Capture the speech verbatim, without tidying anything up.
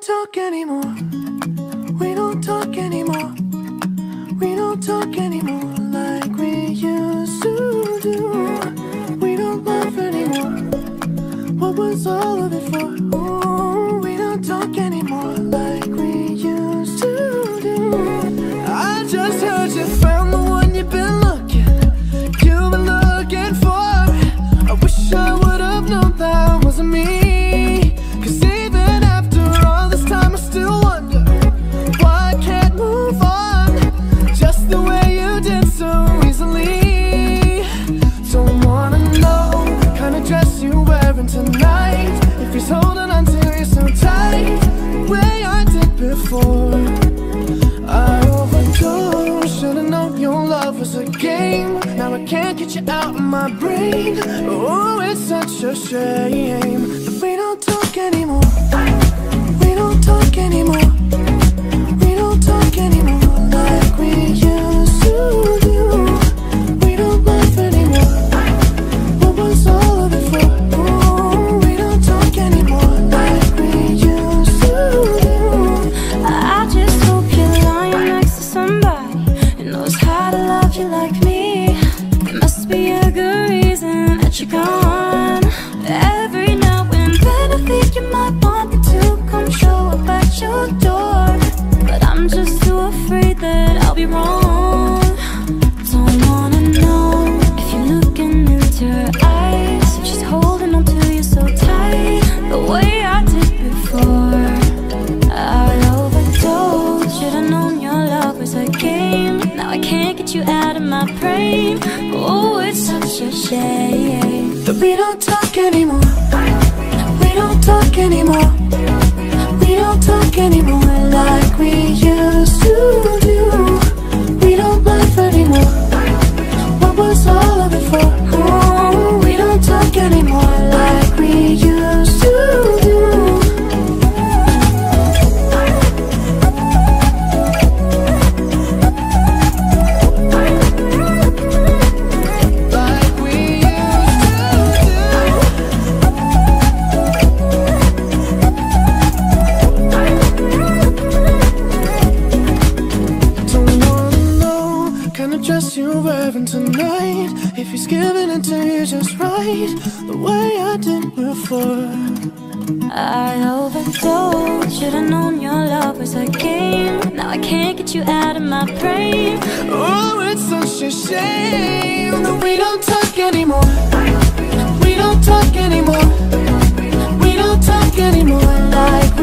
don't talk anymore. We don't talk anymore. We don't talk anymore like we used to do. We don't laugh anymore. What was all of it for? Ooh, we don't talk anymore like we used to do. I just heard you found the one you've been looking, you've been looking for. I wish I would have known that wasn't me. Cause even after all this time I still wonder why I can't move on just the way you did so easily. Don't wanna know the kind of dress you're wearing tonight, if he's holding on to you so tight the way I did before. I overdosed, should've known your love was a game. Now I can't get you out of my brain. Oh, it's such a shame that we don't talk anymore. We don't talk anymore. We don't talk anymore like we used to do. We don't laugh anymore. What was all of it for? Oh, we don't talk anymore like we used to do. I just hope you're lying next to somebody who knows how to love you like me. There must be a good reason that you're gone. Every now and then I think you might want me to come show up at your door, but I'm just too afraid that I'll be wrong. Don't wanna know if you're looking into her eyes, if she's holding on to you so tight the way I did before. I overdosed, should've known your love was a game. Now I can't get you out of my brain. Oh, it's such a shame that we don't talk anymore. We don't talk anymore. We don't talk anymore like we used to do. We don't laugh anymore. What was all of it for? Oh, we don't talk anymore like we used to do. Dress you're wearing tonight, if he's giving it to you just right the way I did before. I overdosed, should've known your love was a game. Now I can't get you out of my brain. Oh, it's such a shame that we don't talk anymore. We don't talk anymore. We don't talk anymore like